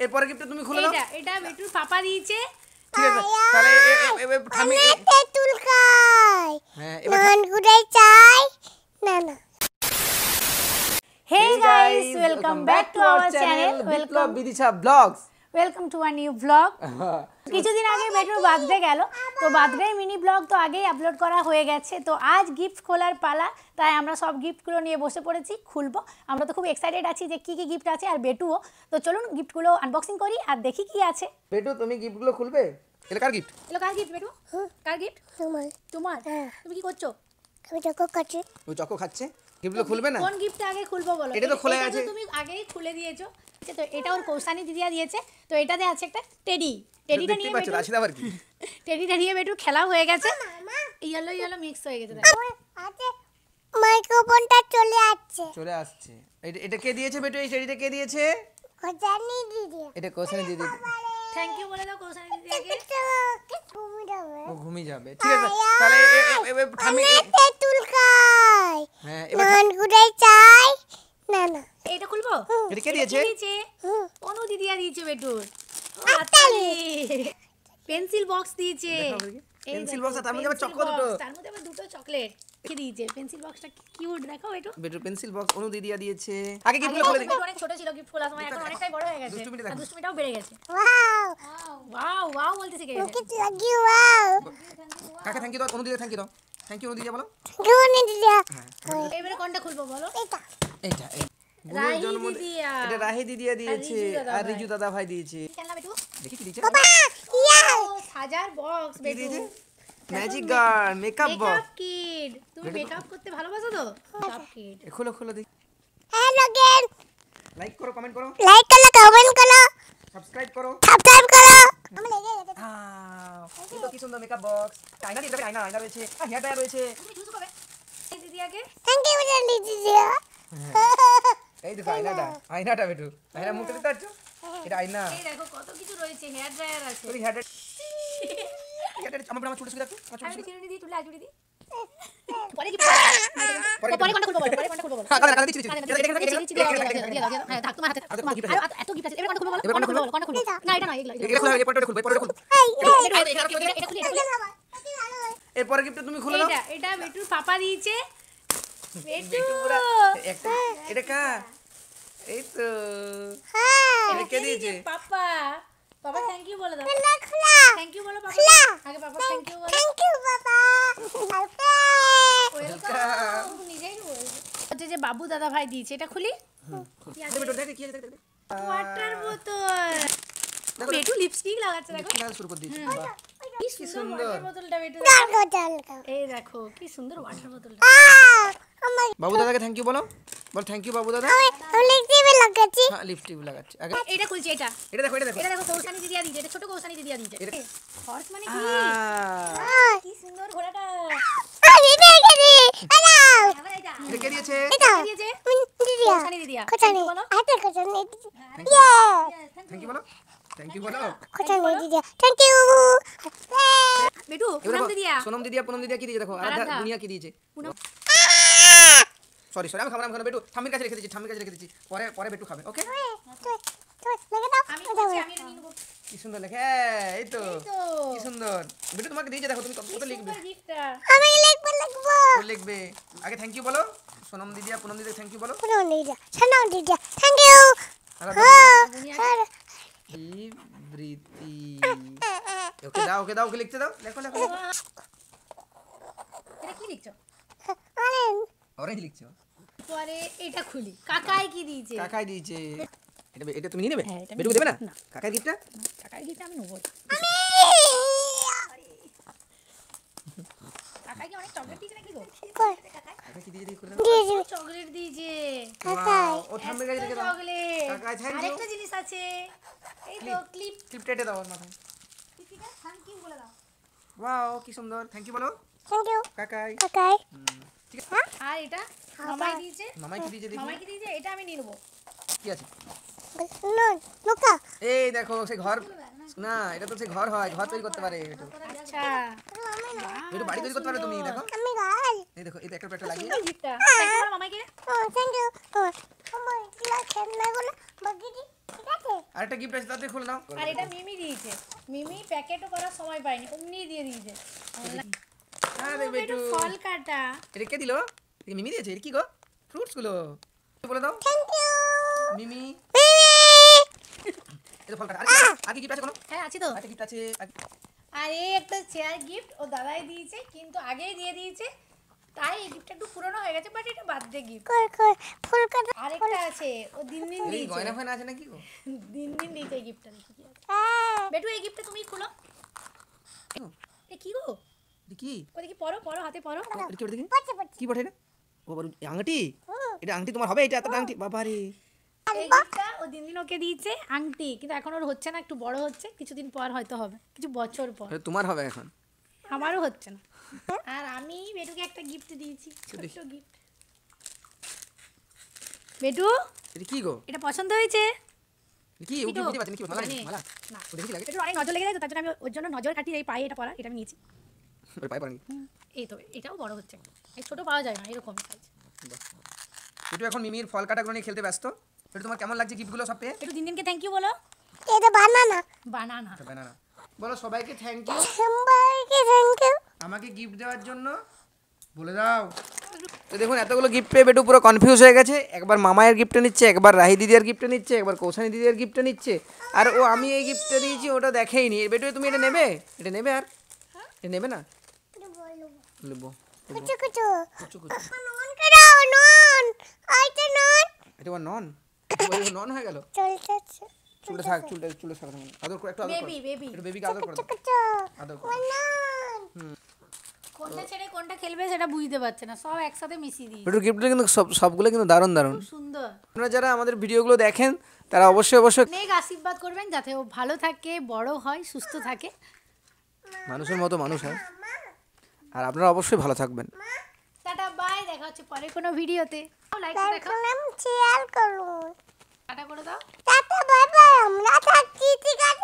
এরপরে গিফটটা তুমি খুলে দাও। এটা বেটুর পাপা দিয়েছে। ঠিক আছে তাহলে আমি তেঁতুল খাই। হ্যাঁ নন গুড়াই চাই না না। Hey guys, welcome back to our channel. Biplab Bidisha blogs. Welcome to a new vlog. কিছুদিন আগে বেটুর বার্থডে গেল, তো বার্থডে মিনি ব্লগ তো আগেই আপলোড করা হয়ে গেছে। তো আজ গিফট খোলার পালা, তাই আমরা সব গিফটগুলো নিয়ে বসে পড়েছি, খুলবো। আমরা তো খুব এক্সাইটেড আছি যে কি কি গিফট আছে, আর বেটুও। তো চলুন গিফটগুলো আনবক্সিং করি আর দেখি কি আছে। বেটু তুমি গিফটগুলো খুলবে? এটা কার গিফট? এলো কার গিফট বেটু? কার গিফট? তোমার। তুমি কি করছো? আমি চকো খাচ্ছি। ও চকো খাচ্ছে। গিফটগুলো খুলবে না? কোন গিফট আগে খুলবো বলো? এটা তো খোলা আছে। তুমি আগেই খুলে দিয়েছো। তো এটা ওর কৌশানী দিদিয়া দিয়েছে। তো এটাতে আছে একটা টেডি। টেডিটা নিয়ে বেটু আসলে আবার কি? টেডিটা নিয়ে বেটু খেলা হয়ে গেছে। ইয়েলো মিক্স হয়ে গেছে দেখো। আজে মাইক্রোফোনটা চলে আসছে। এটা কে দিয়েছে বেটু? এই টেডিটা কে দিয়েছে? কোজানি দিদি। এটা কৌশানী দিদি। থ্যাংক ইউ বলে দাও কৌশানী দিদিকে। ও ঘুমিয়ে যাবে। ঠিক আছে তাহলে আমি তেঁতুল খাই। হ্যাঁ নন গুড়াই চাই না না। এটা খুলবো? এটা কে দিয়েছে? অনু দিদিয়া দিয়েছে বেটুর। হাততালি। পেন্সিল বক্স দিয়েছে। পেন্সিল বক্স তার মধ্যে আবার চকো দুটো। তার মধ্যে আবার দুটো চকলেট কি দিয়েছে। পেন্সিল বক্সটা কিউট দেখো বেটু। বেটু পেন্সিল বক্স অনু দিদিয়া দিয়েছে। আগে গিফটগুলো খুলে দিই। অনেক ছোট ছিল গিফট খোলার সময়, এখন অনেকটাই বড় হয়ে গেছে। দুষ্টুমিটাও বেড়ে গেছে। ওয়াও ওয়াও বলতে শিখে গেছে। কি লাগি ওয়াও। কাকে থ্যাংক ইউ দাও। অনু দিদিয়া থ্যাংক ইউ দাও। থ্যাংক ইউ অনু দিদিয়া বলো। কোন দিদি? এবারে কোনটা খুলবো বলো? এটা এইটা রাহি দিদিয়া। এটা রাহি দিদিয়া দিয়েছে আর রিজু দাদা ভাই দিয়েছে। খেলনা বেটু দেখি কি দিয়েছে? বাবা ইয়া সাজার বক্স বেটু। Magic guard makeup box. Kit তুমি মেকআপ করতে ভালোবাসো তো? মেকআপ কিড খোলো দেখি। হ্যালো গেন। লাইক করো কমেন্ট করো লাইক করো কমেন্ট করো সাবস্ক্রাইব করো। আমি লেগে এই তো কি সুন্দর মেকআপ বক্স। আয়না দিতে হবে। আয়না রয়েছে আর হেয়ার ড্রায়ার রয়েছে। তুমি চুজ করবে এই দিদিয়াকে। থ্যাংক ইউ দিদি। এই দেখো আয়নাটা বেটু। আয়না মুখে দেখতে পাচ্ছ? এটা আয়না। এই দেখো কত কিছু রয়েছে, হেয়ার ড্রায়ার আছে। তুমি হেয়ার ড্রায়ার আমার চুল শুকিয়ে রাখো। আমি চিরুনি দি তুলে আজুড়ি দি। পরে কি পরে কোনটা খুলবো বলো? পরে কোনটা খুলবো বলো? কাকা দিচ্ছি হ্যাঁ থাক তোমার হাতে। এত গিফট আছে। এবার কোনটা খুলবো বলো? কোনটা খুলবো? না এটা নয়, এগুলো এটা খুলে এরপরটা খুলবে। পরে খুলবে। এটা খুলি। এরপরে গিফটটা তুমি খুলে দাও। এটা বেটুর পাপা দিয়েছে। বেটু একটা এটা কার? এই তো এটা কে দিয়েছে? পাপা থ্যাংক ইউ বলে দাও। খোলা থ্যাংক ইউ বলো পাপা। আগে পাপা থ্যাংক ইউ বলো। থ্যাংক ইউ বাবা। ওয়েলকাম। নিজেই বলছে। হচ্ছে যে বাবু দাদা ভাই দিয়েছে, এটা খুলি। বেটু দেখি কি আছে? ওয়াটার বোতল। বেটু লিপস্টিক লাগাচ্ছে দেখো। দেখো শুরু করে দিয়েছি। কি সুন্দর ওয়াটার বোতলটা বেটু। এই দেখো কি সুন্দর ওয়াটার বোতলটা। বাবু দাদাকে থ্যাংক ইউ বলো। বল থ্যাংক ইউ বাবু দাদা। হ্যাঁ লিপস্টিক লাগাচ্ছি আগে। এটা খুলছি। এটা দেখো এটা দেখো কৌশানী দিদিয়া দিয়েছে। এটা ছোট কৌশানী দিদিয়া দিয়েছে। হর্স মানে কি? কি সুন্দর ঘোড়াটা। এটা কে দিয়েছে? দিয়েছে কৌশানী দিদিয়া। বলো থ্যাংক ইউ বলো। থ্যাংক ইউ বলো। বেটু পুনম দিদিয়া। সোনম দিদিয়া পুনম দিদিয়া কি দিয়েছে দেখো। আরাধ্যা দুনিয়া কি দিয়েছে? সরি আমি খাবো বেটু। ঠাম্মির কাছে রেখে দিচ্ছি। পরে বেটু খাবে। ওকে আমি এটা নিয়ে নেব। কি সুন্দর লেখে। এই তো কি সুন্দর বেটু তোমাকে দিয়েছে দেখো। তুমি কত লিখবে? ও লিখবে। আগে থ্যাংক ইউ বলো। সোনম দিদিয়া পুনম দিদিয়া থ্যাংক ইউ বলো। ওকে দাও ওকে লিখতে দাও। লেখো এটা কি লিখছো? অরেঞ্জ লিখছো। পরে এটা খুলি। কাকাই কি দিয়েছে? কাকাই দিয়েছে। এটা তুমি নিয়ে নেবে? হ্যাঁ, এটা বেটুকে দেবে না? কাকাই গিফটটা? কাকাই গিফট আমি নেব। কাকাই কি অনেক চকলেট দিয়েছে নাকি গো? কাকাই কি দিয়েছে? চকলেট দিয়েছে। ও ঠাম্মির কাছে রেখে দাও। চকলেট। কাকাই থ্যাংক ইউ। আরেকটা জিনিস আছে। এই তো ক্লিপ। ক্লিপ কেটে দাও ওর মাথায়। থ্যাংক ইউ বলে দাও। ওয়াও কি সুন্দর। থ্যাংক ইউ বলো কাকাই। ঠিক আছে। আর এটা মামাই দিয়েছে। মামাই কি দিয়েছে দেখি? মামাই কি দিয়েছে? এটা আমি নিয়ে নেব। কি আছে? এই দেখো সে ঘর না, এটা তো সে ঘর হয়। ঘর তৈরি করতে পারে একটু। আচ্ছা একটু বাড়ি তৈরি করতে পারে তুমি। দেখো এই দেখো এই একটা লাগিয়ে গিফটটা। থ্যাংক ইউ মামাইকে। থ্যাংক ইউ খেলনাগুলো বাকিটি ঠিক আছে। আরেকটা গিফট আছে তাতে খুলে নাও। আর এটা মিমি দিয়েছে, মিমি প্যাকেটও করার সময় পায়নি, অমনি দিয়ে দিয়েছে। আরে একটু বেটু ফল কাটা। এটা কে দিলো? এটা মিমি দিয়েছে। এটা কি গো? ফ্রুটস গুলো বলে দাও। Thank you Mimi Mimi. এটা ফল কাটা। আগে গিফট আছে কোনো? হ্যাঁ আছে তো। আরেকটা গিফট আছে। আর এই একটা চেয়ার গিফট ও দাদাই দিয়েছে, কিন্তু আগেই দিয়ে দিয়েছে, তাই এই গিফটটা একটু পুরনো হয়ে গেছে, বাট এটা বার্থডে গিফট। কই কই ফুল কাটা। আরেকটা আছে, ও দিন দিন এই দিয়েছে, গয়না ফয়না আছে নাকি গো? দিন দিন দিয়েছে এই গিফটটা। দেখি কি আছে। হ্যাঁ বেটু এই গিফটটা তুমি খুলো। এ কি গো? এটা কি? ও দেখি পরো পরো, হাতে পরো। এটা কি ওটা দেখি? পড়ছে পড়ছে। কি বটে এটা? ও বাবা আংটি? এটা আংটি তোমার হবে? এটা এত আংটি বাবা রে। এই গিফটটা ও দিন দিন ওকে দিয়েছে আংটি, কিন্তু এখন ওর হচ্ছে না, একটু বড় হচ্ছে, কিছুদিন পর হয়তো হবে, কিছু বছর পর। এটা তোমার হবে এখন। আমারও হচ্ছে না। আর আমি বেটুকে একটা গিফট দিয়েছি, ছোট্ট গিফট। বেটু এটা কি গো? এটা পছন্দ হয়েছে? এটা কি? ও কি বুঝতে পারছেন কি? মালা নাকি? মালা? না, ও দেখি লাগে। একটু অনেক নজর লেগে যায় তো, তার জন্য আমি ওর জন্য নজর কাটিয়ে এই পায়ে এটা পরা, এটা আমি নিয়েছি। ওর পায়ে পড়েনি। এই তো এটাও বড় হচ্ছে, এই ছোট পাওয়া যায় না, এরকম সাইজ। একটু এখন মিমির ফল কাটাগুলো নিয়ে খেলতে ব্যস্ত। এটা তোমার কেমন লাগছে গিফটগুলো সব পেয়ে? একটু দিন দিনকে থ্যাংক ইউ বলো। এটা বানানা। বানানা। এটা বানানা। বলো সবাইকে থ্যাংক ইউ সবাইকে থ্যাংক ইউ। আমাকে গিফট দেওয়ার জন্য। বলে দাও। তো দেখুন এতগুলো গিফট পেয়ে বেটু পুরো কনফিউজ হয়ে গেছে। একবার মামায়ের গিফটটা নিচ্ছে, একবার রাহি দিদির গিফটটা নিচ্ছে, একবার কৌশানী দিদির গিফটটা নিচ্ছে, আর ও আমি এই গিফটটা দিয়েছি ওটা দেখেইনি। বেটু তুমি এটা নেবে? এটা নেবে? আর এটা নেবে না? নেবো। কুচু কুচু। কুচু কুচু। নন করো নন। আইতে নন। এটা ওর নন। নন হয়ে গেল। চলতেছে। চুলটা থাক, চুলে থাক। আদর করে একটু আদর করো। বেবি বেবি একটু বেবিকে আদর করে দাও। কুচু। আদর করো। নন। কোনটা ছেড়ে কোনটা খেলবে সেটা বুঝতে পারছে না, সব একসাথে মিশিয়ে দিই। বেটুর গিফটগুলো কিন্তু সবগুলো কিন্তু দারুণ দারুণ। সুন্দর। আপনারা যারা আমাদের ভিডিওগুলো দেখেন তারা অবশ্যই অনেক আশীর্বাদ করবেন যাতে ও ভালো থাকে, বড় হয়, সুস্থ থাকে। মানুষের মতো মানুষ হয়। আর আপনারা অবশ্যই ভালো থাকবেন। টাটা বাই, দেখা হচ্ছে পরে কোনো ভিডিওতে। লাইক করে দেখাও, লাইক শেয়ার করুন। টাটা করে দাও। Tata bye bye. আমরা থাকি ঠিক আছে।